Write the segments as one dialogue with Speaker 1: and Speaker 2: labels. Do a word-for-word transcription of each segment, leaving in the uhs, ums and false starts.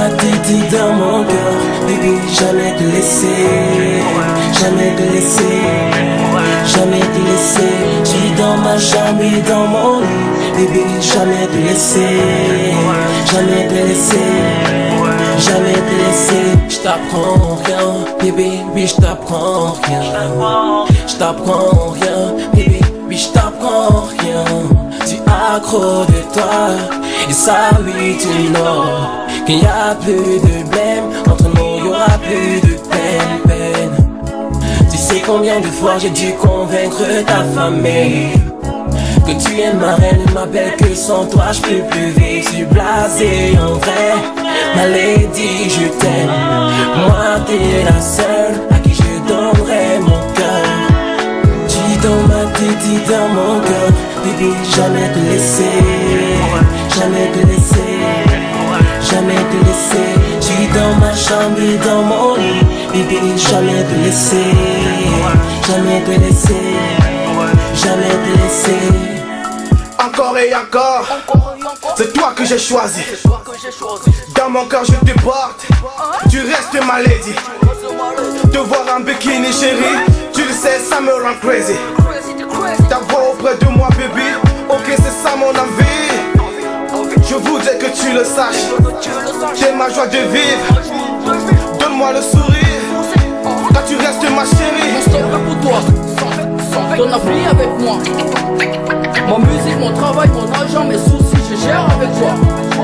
Speaker 1: ma tête et dans mon cœur, baby, jamais te laisser, jamais te laisser, jamais te laisser. J'suis dans ma chambre et dans mon lit, baby, jamais te laisser, jamais te laisser, jamais te laisser. J't'apprends rien, bébé, oui j't'apprends rien. J't'apprends rien, bébé, oui j't'apprends rien. Tu accro de toi, et ça oui tu know qu'il y a plus de blême, entre nous y'aura plus de peine, peine. Tu sais combien de fois j'ai dû convaincre ta famille que tu es ma reine, ma belle, que sans toi je peux plus vivre. Je suis blasé en vrai, ma lady je t'aime. Moi t'es la seule à qui je donnerai mon cœur. Tu es dans ma tête et dans mon cœur, baby, jamais te laisser, jamais te laisser, jamais te laisser. Tu es dans ma chambre et dans mon lit, baby, jamais te laisser, jamais te laisser, jamais te laisser.
Speaker 2: Encore et encore, c'est toi que j'ai choisi. Dans mon cœur je te porte, tu restes ma lady. Te voir en bikini chérie, tu le sais ça me rend crazy. Ta voix auprès de moi baby, ok c'est ça mon envie. Je voudrais que tu le saches, t'es ma joie de vivre. Donne-moi le sourire, quand tu restes ma chérie.
Speaker 3: Je serai pour toi, ton avenir avec moi. Ma musique, mon travail, mon argent, mes soucis, je gère avec toi.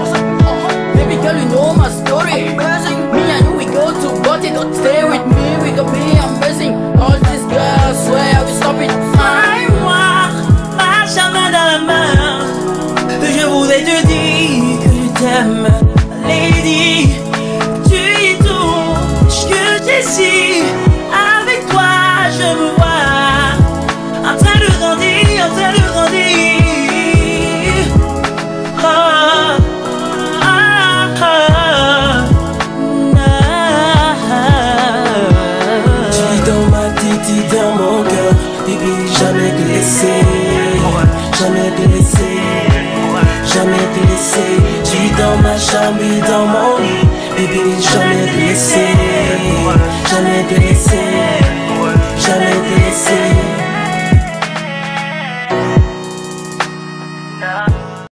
Speaker 3: Baby girl, you know my story. Me and you, we go to party, don't stay with me, we gon' be amazing. All these girls swear we stop it.
Speaker 4: Moi, moi, ma chambre dans la main, je voudrais te dire que je t'aime, lady. Tu es tout ce que j'ai si. Avec toi, je me vois en train de grandir, en train de grandir.
Speaker 1: Dans mon cœur, baby, jamais te laisser, jamais te laisser, jamais te laisser. Tu es dans ma chambre et dans mon lit, baby, jamais te laisser, jamais te laisser, jamais te laisser.